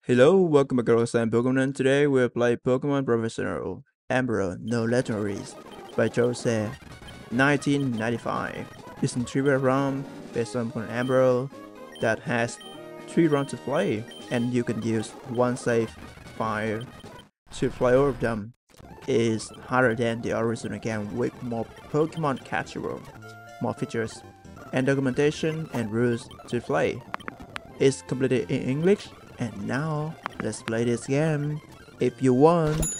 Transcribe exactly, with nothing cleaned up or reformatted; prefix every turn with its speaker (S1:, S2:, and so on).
S1: Hello, welcome back to Sam Pokemon, and today we'll play Pokemon Professional Emerald No Legendaries by Jose nineteen ninety-five. It's a G B A ROM based on Pokemon Emerald that has three rounds to play, and you can use one save file to play all of them. It's harder than the original game with more Pokemon catchable, more features, and documentation and rules to play. It's completely in English. And now, let's play this game. If you want,